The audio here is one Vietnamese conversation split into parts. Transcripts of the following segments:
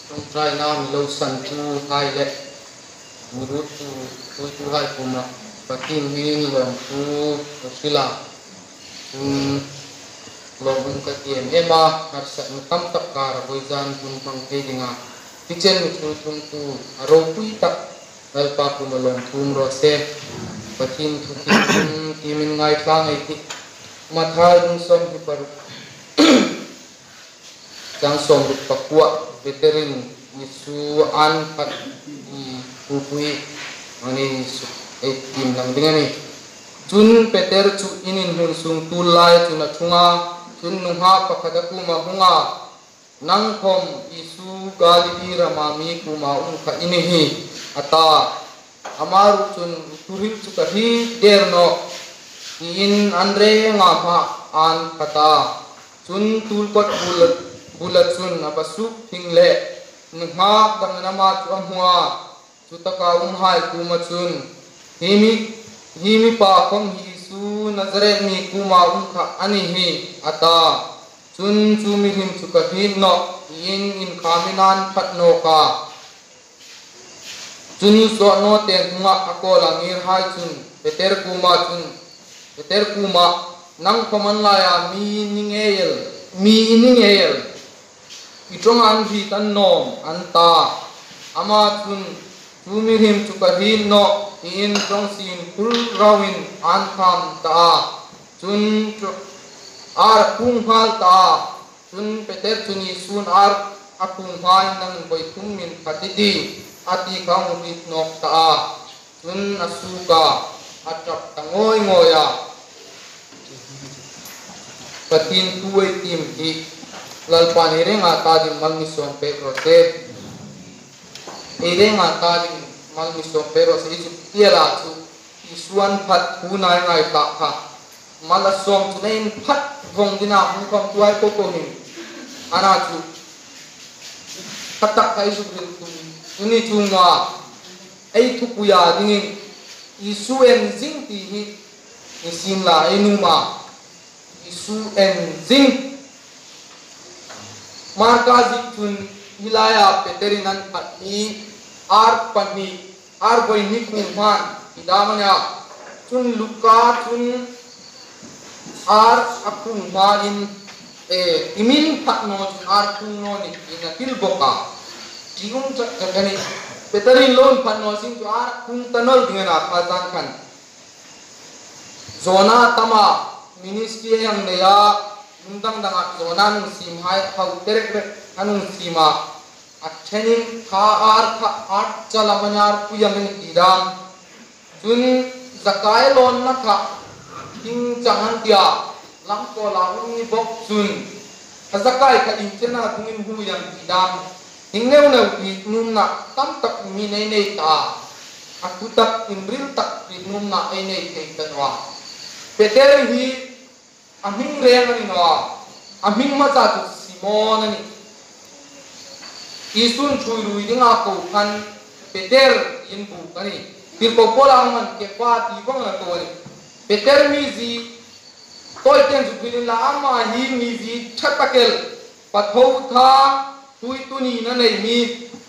trong trai nam lâu sân tu hai lệ murut tu hai kuma patin hi lòng tu sila lòng ka tiem ema har sa tam tak kar boizan pun pang hedinga kitchen tu aro pui tak dal pa kuma long tum ro se patin tu timin ngai tlang ai ti mathai dun som ki par jang som ruk pakwa veteran isu an pat di pupui ani tim lang dengan ni chun peter chu inin hun sung tulai chuna thunga chun nungha pakhadaku mahunga nang khom isu galidi ramami kuma kha inihi ata amaru chun turil chu kahi derno in andre nga ma an kata chun tulpot bulat chun apasuk hingle ngha dang nama chu amwa chu taka hai kuma chun himi pa khom hi su nazare mi kuma kha ani hi ata chun chu mi him chu ka hin no in khaminan phatno ka chun so no te nga akola ngir hai chun peter kuma nang khoman la ya mi ningel itong an hi tan nom anta ama chun chumi him chukahin no in trong sin pul rawin an tham ta chun ar kung hal ta chun peter chuni sun ar akung hai nang boi kum min patidi ati kang mit nok ta chun asuka atap tangoi ngoya patin tuai tim hi lalpan irenga tadi malmison pero te irenga tadi malmison pero se isu tiela chu isuan phat hunai ngai ta kha malasom chunein phat vong dina hu khom tuai ko ko hin ana chu khatak kai su rin tu uni chunga ei thupuya dingin isu en jing ti hi isim la enuma isu en jing markazi chun hilaya peterinan pati ar pani ar boy ni kuman idamanya chun luka chun ar akun main imin patno chun ar kuno ni ina tilboka tingum chakani peterin lon patno sing chu ar kun tanol dingena khazan khan zona tama ministry yang neya undang danga zona nung sim hai hau terek anung sima athenin kha ar art chalamanyar puyam ni idam chun zakai lon na kha ting changan tia lam ko la ni bok chun zakai kha intena dungin hu yang idam hingneu neu pi num na tam tak mi nei nei ta aku tak imril tak pi num na ai nei te tanwa peter hi aming reng ni no aming ma cha tu simon ni isun chui lui dinga ko kan peter in bu kani tir ko pola man ke pa ti bang na ko ni peter mi ji toy ten ju bilin la ama hi mi ji thatakel pathau tha tui tuni na nei mi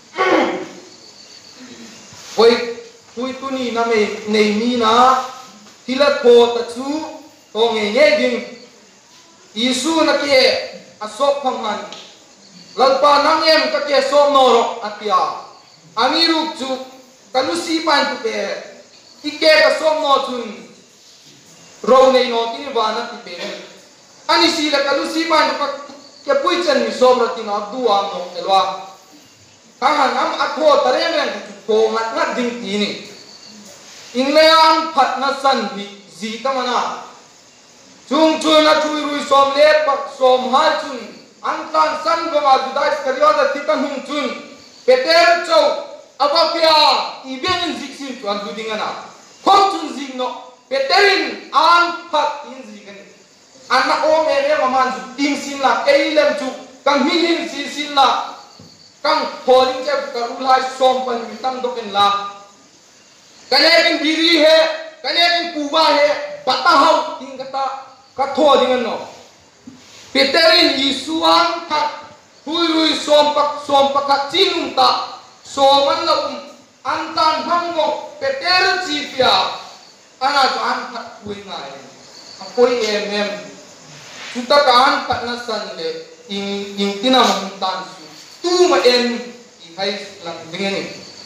koi tui tuni na me nei mi na tila ko ta chu to nge ding isu na ke asok phaman lalpa nang em ka ke som no ro atia amiru chu kalusi pan tu pe ike ka som no chun ro nei no ti ba na ti pe ani si la kalusi pan ka ke pui chen mi som ra ti na du am no elwa ka han am atho tare men ko ngat ngat ding ti ni in le an phat na san bi zi ta mana chung chun na chui rui som le pak som ha chun antan san goma judai karyoda titan hum chun peter chau apapia iben ziksin tu an dudingana khom chun zigno peterin an phat in zigan anna o mere maman ju ting sin la keilem chu kang hilin sin la kang holing che karul hai som pan mitang doken la kanekin biri he kanekin kuba he batahau ting kata katho dingan no peterin isuan khat tui rui som pak chinung ta soman la antan hango Peter chipia ana to an phat pui ngai apoi em chúng ta kan phat na san le in tina mang tan su tu ma em i hai lang dingeni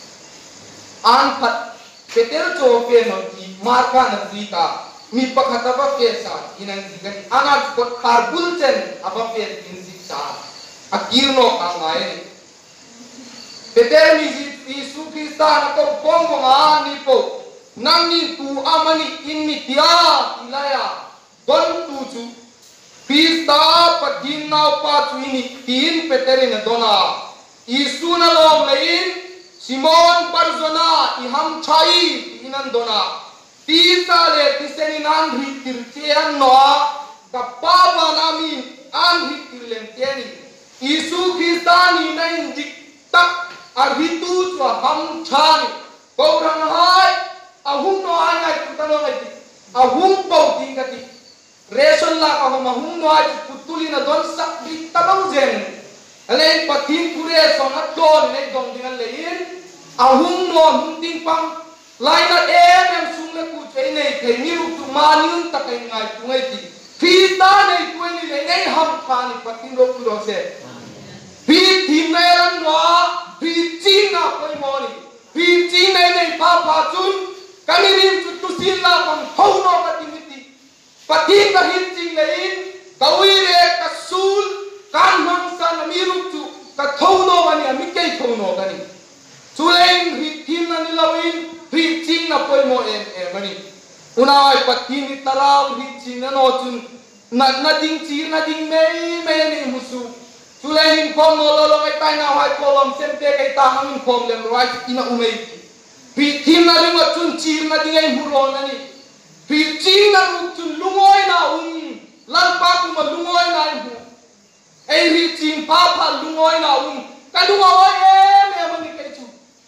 an phat Peter cho pe no ki marka na zita mi pakhata ba ke sa inan zigani ana ko kharbul chen aba pe in ziksa akirno ka ngai Peter mi Yesu Krista na ko pongo nga ni po nang ni tu amani in mi tia ilaya don tu chu Krista padin na pa chu ini tin Peter na dona Yesu na lom lein Simon Barzona iham chai inan dona tisa le tiseni nan ritir tian noa kapapa nami an ritir lem tiani Yesu Krista ni nain dik tak arhitu chwa ham chani korang hai ahum no angai putano ngai ahum pau tingati reson la ka mahum no ai putuli na don sak di tabang zen alen patin pure sonat don nei dong dingan lein ahum no hum ting pang laina em sung le ku chei nei thei ni ru tu maniun takai ngai tu ngai ti Krista nei tu ni le nei ham khani patin ro ku ro se pi thim nei ran no pi chin na koi moni pi chin nei pa chun kami rim tu sin la pang thau no ka ti patin ka hin ching lein kawi re ka sul kan mang san mi ru tu ka thau no ani mi kai thau no ka ni chulen ri thim na ni lawin ri ching na koi mo em ani unai patin ni tarau ri ching na no chun na ding chi na ding me ni musu chulen kom no lo kai tai na hai kolom sem te kai ta hangin kom lem right ina umei ri thim na ri chun chi na ding ai huro na ni ri ching na ru chun lungoi na lan pa ku ma lungoi na hu ei ri ching pa lungoi na ka lungoi em ani kai chu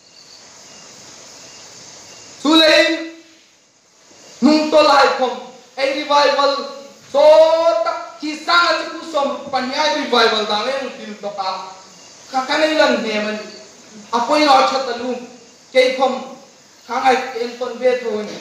chulen nung to lai kom ei revival so tak ki sang ati ku som panyai revival da le til to ka kanai lan ne man apoi na chat lu kei kom khangai en ton ve to ni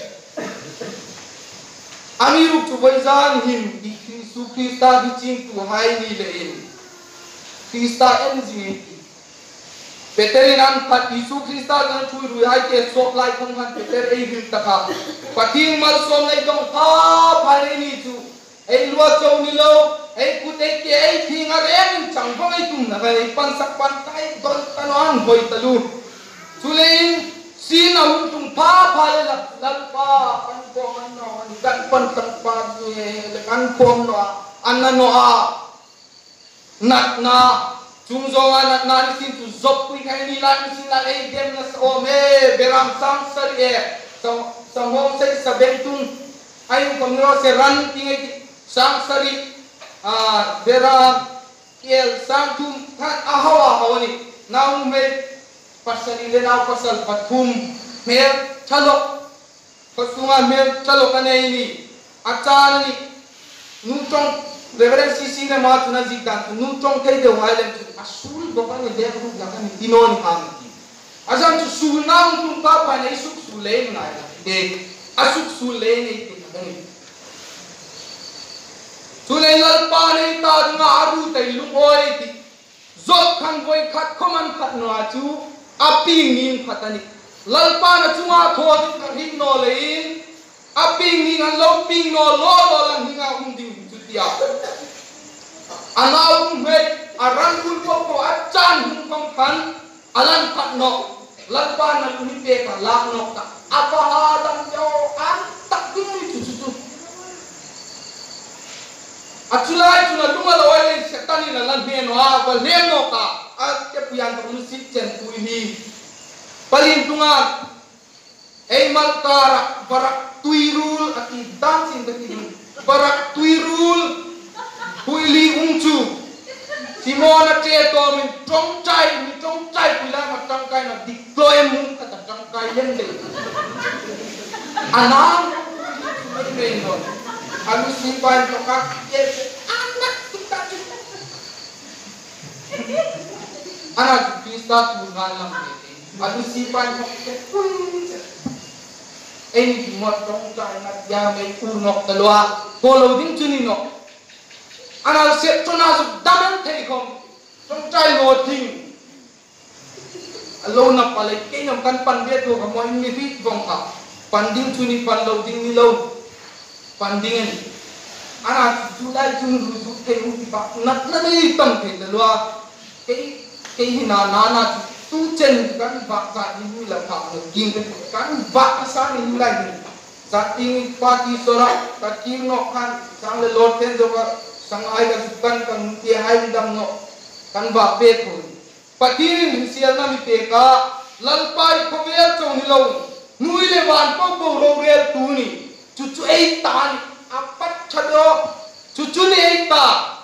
ami ruk chu bai zan him di Yesu Krista di ching tu hai ni le in Krista en ji Peter nan phat Yesu Krista nan chui ru hai ke sok lai khong han Peter ei him ta kha pating mal som nei dong pa phai ni chu ei lua chou ni lo ei ku te ke ei thing a rem chang phong ei tum na kai pan sak pan kai don tanon hoi talu chulein sin ahum tung pa le lal pa kan pom an no an kan pan tak pa le kan pom no an no a nat na chung zo nat na ni sin tu zop pi kai ni lan sin la ei dem na o me beram sang sar e sam hom sai sabeng tung ai kom no se ran ting ei sang sari beram kiel sang tum kan ahawa ni naung me pasal ile na pasal pathum mer chalo pasunga mer chalo kanai ni achana ni nutong reverend sisi ne ma tuna jikan nutong kai de wailen asul dokan ni de ku lakan tinon ham ki azam tu sunang tum pa pa nei suk sule na de asuk sule nei ti sule lal pa nei ta nga aru tai lungoi ti zot khan goi khat khoman khat no achu aping ning khatani lalpa na chunga thon ka hin no lein aping ning an lo ping no lo lan hinga ding chutia anau me aran kun ko achan hum kom khan alan khat no lalpa na ni pe ka lak no ka apa dam jo an tak ni chu achulai chuna lunga lo ai setani na lan he no a bal he no ka a ke puyan ko sit chen pui ni palin tunga ei malkara barak tuirul ati dancing beti barak tuirul huili ungchu simona che to min trong chai pula ma tang kai na deploy mu ka tang kai yen de anang ei no alu simpan to ka anak kita Ana Krista tu ngalam ni. Adu sipan ko ke. Ini mo tong kai ngat ya me unok talwa. Polo ding chunino. Ana se chona su daman thei kom. Tong chai lo ting. Alo na palai ke nyam kan pan dia tu ka mo mi ri bong ka. Panding chuni pan lo ding ni lo. Panding ni. Ana julai chun ru thei mu ba nat na ni tam thei talwa. Ke hina nana tu chen kan ba ka ni la ka no king kan ba sa ni lai ni sa ting party sora ka king no kan sang le lord ten jo ka sang ai ka kan ti hai dam no kan ba pe ko pati ni sial na mi pe ka lal pai ko vel chong ni lo nui le wan ko bo ro rel tu ni chu chu ei ta ni apat chado chu chu ni ei ta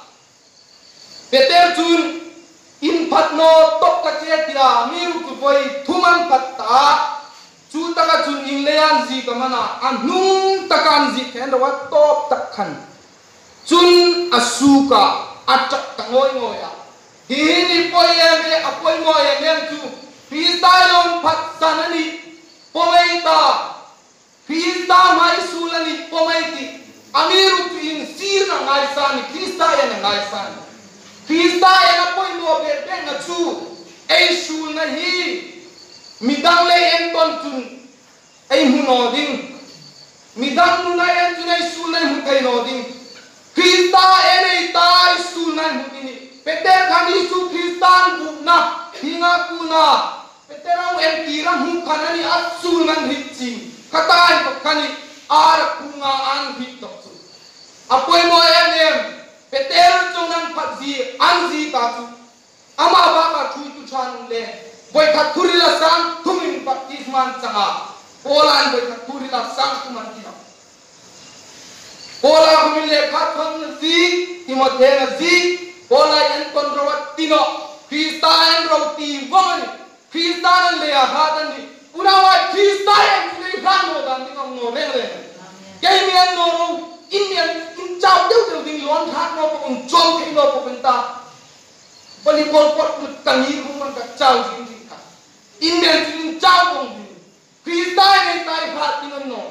peter chun in phat no top ka che tira miru ku voi thuman patta chu taka chun in lean ji ka mana anung takan ji khen wa top tak khan chun asuka achak tangoi ngoya hi ni poye me apoi moye men chu freestyle phat sanani pomeita freestyle mai sulani pomeiti amiru in sir na ngai san freestyle na ngai san Krista ena poi mo be na chu ei sul na hi midang le en ton chun ei hu no ding midang nu na en chun ei sul na hu kai no ding Krista ena tai sul na hu ni peter khani su Kristan bu na hinga ku na peter au en kiram hu khanani at sul na hi chi khatai ko khani ar ku nga an hi tok chu apoi mo en Peter chongan phaji anji ka chu ama ba ka thu tu chan le boy kha thurila sang thumin baptisman changa polan boy kha thurila sang thuman ti pola humin le kha thon ji timothe na ji pola en kontrot tino Kristan roti won Kristan le ha dan ni unawa Kristan ni kan no dan ni no re re ke mi an no ro Indian in chao tiêu ding lon thác no pong chom thing no pong ta volleyball pot mut tangi rum man ka chao ding ka Indian in chao pong ding Kristai nei tai phat tin no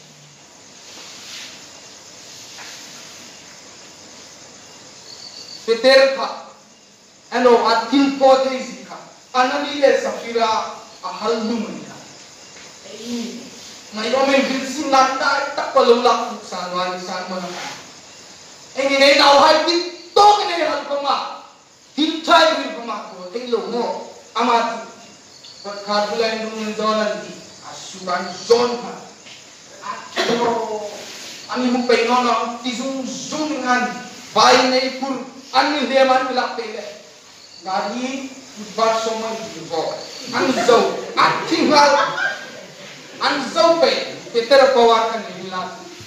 peter kha ano atin po thei si kha anani le safira a hal nu man ka ei ngai ro men bil sin lat ta tak pa lo lak san wan san mo na ei ni nei nau hai ti to ke nei hal ko ma tin thai ri ko ma ko ei lo mo ama ti wat kha bulai nu men don an ti asuban zon pa atro ani mu pe no no ti zum zum ngan bai nei pur ani le man bilak pe le gari bar so ma di bo an zo atingal an zau pe peter pawar kan nila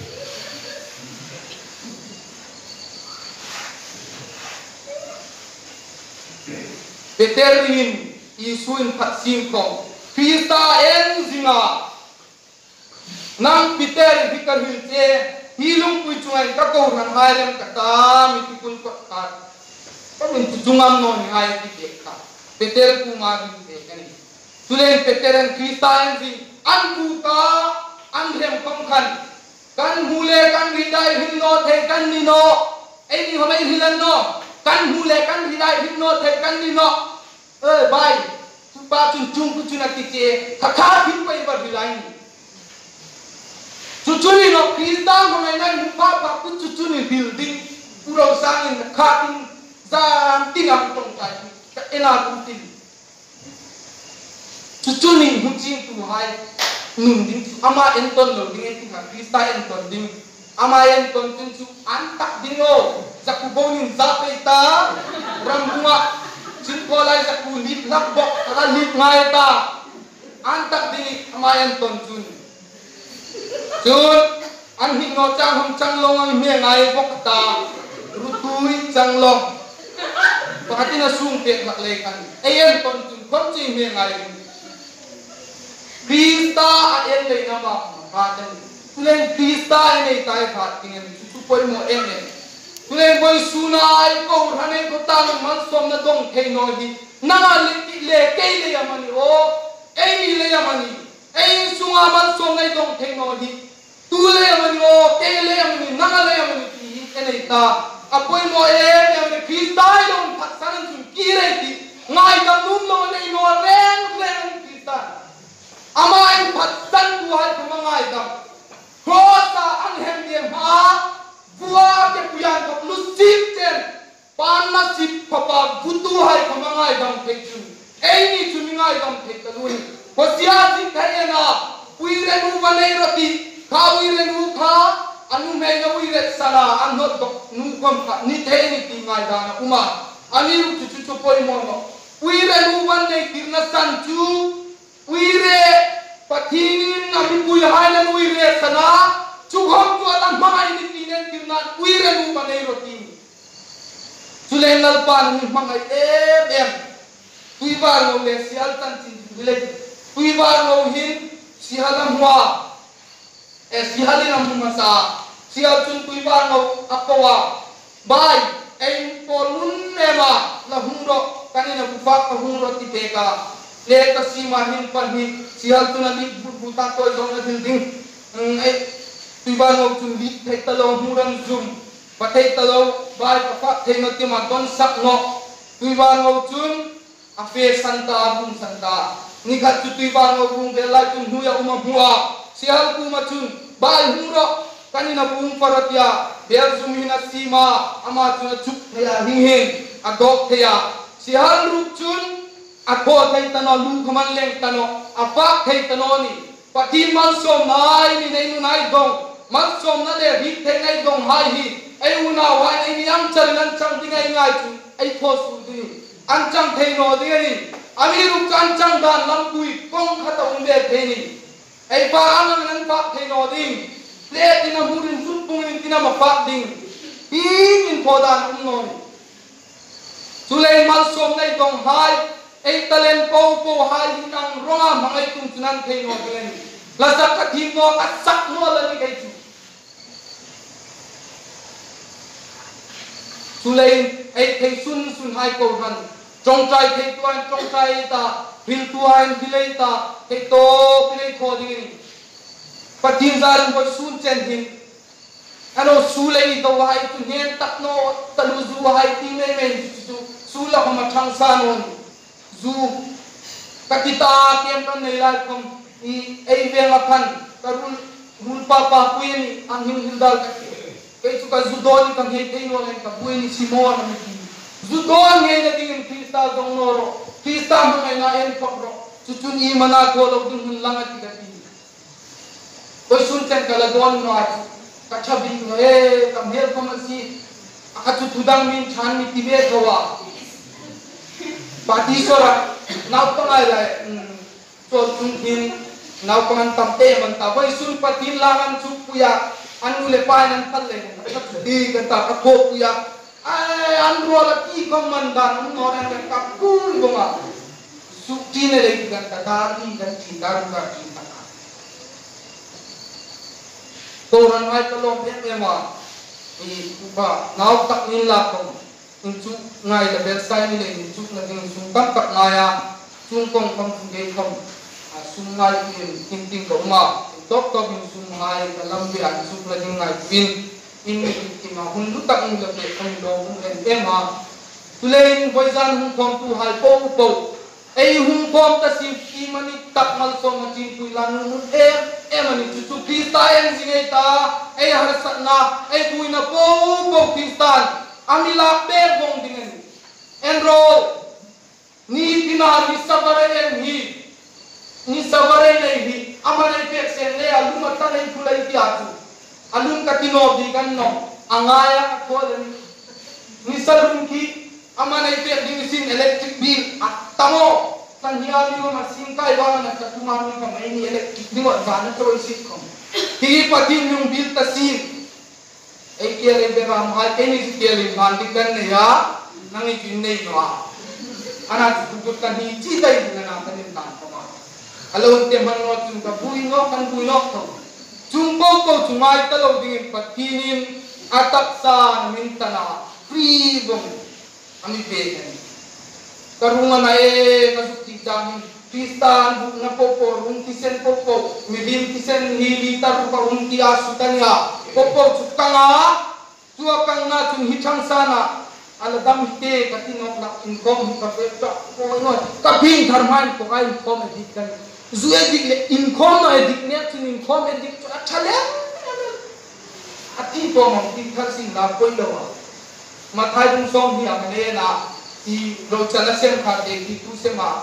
peter rin isuin phat sim ko Krista en zinga nang peter vikar hilte hilung pui chuai ka ko ran hairem kata mitikul ko ka pamin tujungam no ni hai ti dekha peter kumar ni dekani tulen peter en Krista en zing an ka an rem kom khan kan hule kan ridai hin no the kan ni no ei ni homai hilan no kan hule kan ridai hin no the kan ni no ơi bai tu pa chun chung ku chuna ti che kha kha phin pai ba bilai chu chu ni no Krista homai nai mu pa pa ku chu chu ni building uro sang in kha tin zam tin am tong tai ka ena ku tin chu ni hu ching tu hai nun ding ama enton lo ding ti ha Krista enton ding ama enton tin chu an tak ding o zaku bonin za pe ta ram bunga chin ko lai zaku lip lak bok ka lip ngai ta an tak ding ama enton chun an hi no chang hom chang long ang me ngai bok ta rutui chang long patina sung te lak le kan ai enton chun kom chi me ngai Krista en le na ba pa ten tulen Krista en ei tai phat king en tu poi mo en en Tule boy sunai ko rane ko tan man som na dong thei no hi na le ke le yamani o ei le yamani ei sunga man som nai dong thei no hi tu le yamani o ke le yamani na le yamani ki enei ta apoi mo yamani kristai dong paksanan sun ki re ki ngai dam num no nei no ren kristai amai paksan tu hai ko ngai dam krosa anghem diem ha Buah ke puyan kap lusip ten pan sip papa gutu hai kamangai dam pechu ni chumingai dam pekalui kosia jin thayena puire nu banai roti khawi nu kha anu me na uire sala anot dok nu kom kha ni the ni tingai dana uma ani ru chu chu poi mo no puire nu banai kirna san chu puire pathinin na mi pui hai na uire sana chuhom tu alam mai ni tinen kirnan uire nu banai roti Sulen lalpan ni mangai em tuibar ngo le sial tan chin bile tuibar ngo hin sialam hua sialin am masa sial chun tuibar ngo apawa bai em polun mema la hungro kanina bufa ka hungro ti peka le ka sima hin pan hi sial tun ali buta ko dong na ding tuibar ngo chun lit thek talo hurang zum pathai talo bai pa thei no ti ma don sak no tuibar ngo chun afe santa bung santa ni khat chu tuibar ngo bung de la chun huya uma hua sial ku ma chun bai hungro kanina bung paratia ber zumina sima ama chun chup thaya hing adok thaya sial rup chun akho thai tano lu khaman leng tano apa thei tano ni pati man som nai ni nei nu nai dong man som na le hi thei nai dong hai hi ai una wa ai yang chal nan chang ding ai ngai chu ai pho su di an chang thei no di ni ami ru kan chang dan lam kui kong kha ta um be thei ni ai pa an nan pa thei no ding le tin na hurin sun pung ni tin na ma pa ding in pho dan um no chulei man som nai dong hai ai talen po hai nang ronga mangai tung chunan thei no di ni la sak ka thim no ka sak no la ni kai chu Sulai ai thei sun hai ko han trong trai thei tuan trong trai ta hil tuan hilai ta thei to pilai tho ding ni patin zar ko sun chen hin ano sulai to hai tu hen tak no talu zu hai ti me me chu sula ko ma thang sa non zu katita kem kan nei lai kom I ai ve ma khan karul rul pa puin ang hin dal kai chu ka zudon ka he thei no len ka buin simo na mi zudon nge na ding krista dong no ro krista ma ngai na en ko ro chu chun I mana ko lo ding hun langa ti ka ti ko sun chen ka la don no ka chabi no e kam her ko ma si aka chu tudang min chan mi ti be thawa pati sora nau pa ngai lai so chung tin nau pa man tam te man ta ko sun patin langan chu puya anu le pa nan tal le di kan ta ka ko puya ai an ro la ki ko man dan no ran ka ku go ma su ti ne le kan ta da ni kan ti da ru ka ti ta to ran hai ka long pe me ma I ba nau tak ni la ko in chu ngai la bel sai ni le in chu na ding sung kam tak na ya chung kong kam ge kom sung ngai in ting ko ma tok tok in sung ngai ka lam bi an sung la ding ngai pin in ti ma hun lu tak in la pe kom do hun en pe ma tulen boizan hun kom tu hai po ei hun kom ta si ki mani tak mal so ma chin tu lan hun mani chu krista en zingai ta ei har sat na ei pui na po kristan amila pe bong dingen enro ni pina ni sabare en ni sabare nei hi amane pe sen le alum ta nei fulai ti atu alum ka tino bi kan no angaya ko ni salum ki amane pe ding sin electric bill atamo san hiya ni ma sin kai ba na ka tuma ni ka mai ni electric ni wa van to isi ko hi patin yung bill ta sin ai kia le be ram hai ni kia le man dik kan ne ya nang I kin nei no ana tu kan hi chi dai na kan ni tan ko ma alon te man no chung ka bui no kan bui no to chung ko chung ai ta lo ding patinin ataksa mintana free bong ami begen karungan ay kasukti dami Kristan na popo rum tisen popo milim tisen hilitar pa rum ti asutanya popo sukanga suakang na chung hitang sana aladam hite katinok na income ka peta ko no kaping tharman ko ay income edik kan zuya dik income edik ne chung income edik achale ati po mong ti kasi na ko lo mathai bung song hi amane na i ro chala sem kha de ki tu se ma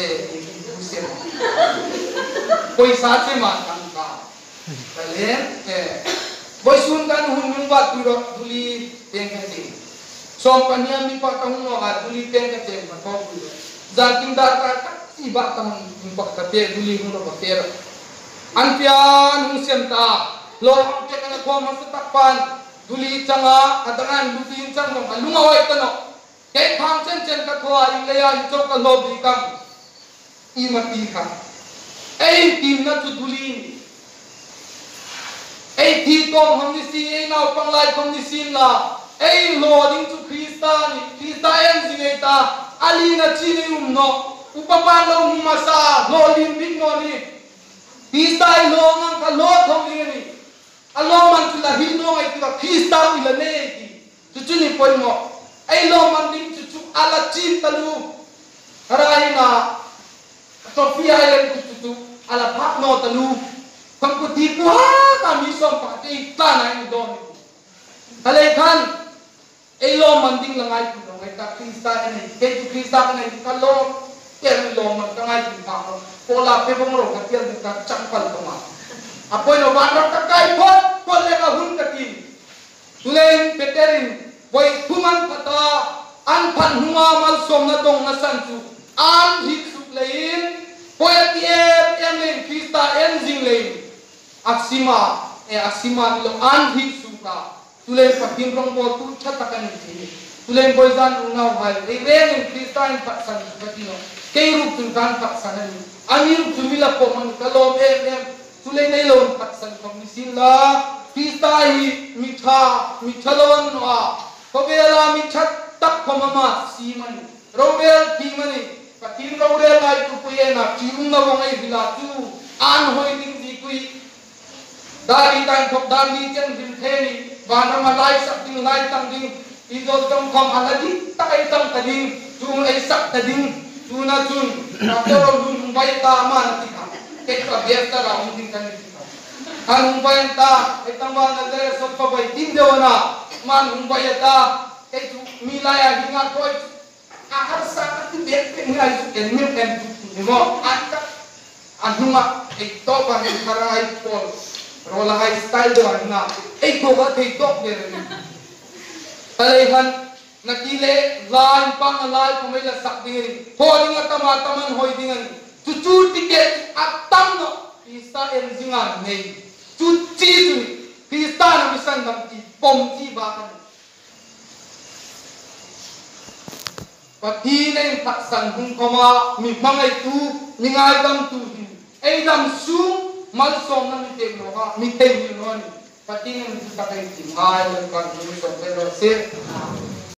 कोई साचे मानता का पहले बोई सुन kan hun ba tu ro duli teng ka ting som pania mi pa tang no ga duli teng ka teng ma ko bu za ting dar ka tak si ba tang pa ka te duli hun ba ter an pian hun sem ta lo ang te ka ko ma sa takpan duli changa adangan lutin chang no lunga wai ta no ke phang chen chen ka thwa i le ya i chok ka lo bi kam imati ka ei tim na chu duli ei thi tom hom ni si ei nau pang lai kom ni sin la ei lo ding chu krista en sing ta ali na chi ni no upapan lo ma sa lo lim big no ni krista lo ngang ka lo thong ni alo man chu la hin no ai ti krista wi la ne ti chu ni poi mo ei lo man ding chu ala chi talu harai na Sofia yang tu ala pak no talu kam ko ti ko ha ta mi som pa ti ta na ni don halai khan ei lo manding langai tu ngai ta krista ni ke krista ni ka lo ke lo man ka ngai ti pa ko la pe bong ro ka tian ka champal ko ma apoi no ban ro ka kai phot ko le ka hun ka ti tulen peterin boy thuman pata an phan hunga mal som na dong na san chu an hit lein poetie enen krista enzing lein aksima lo an hi suka tulen pakin rong bo tu chatakan ni tulen boizan unau hai ren krista in paksan patino keiru tu kan paksan ni amir tumila ko man kalom em tulen nei lon paksan ko misin la krista hi mithalon wa kobela mithat tak ko mama siman robel timani patin robel lai tu puena chiung na bongai bila tu an hoi ding di kui dari tan thok dari chen din theni bana ma lai sak ding lai tang ding idol tong khom aladi takai tang tading tu ai sak tading tu na chun akoro dun bai ta ma na ti ka ke ka biesta ra un ding kan ti ka an bai ta ai tang ba na le so pa bai tin de wana man bai ta ke tu milaya dinga koi ahar sa ti bet pe ngai su en mi en mo ata anuma ek to ba ni harai pol rola hai style do na ek ko ga thei tok de ni alaihan nakile line pang lai ko mai la sak ding holing atama taman hoi ding chu chu ticket atam no isa en jinga nei chu chi chu krista na misan dam ti pom ti ba kan pati neng paksan hung koma mi mangai tu mi ngai dam tu ei dam su mal som na mi te no ha mi te ni no ni pati neng tu takai ti ngai le kan mi so te ro se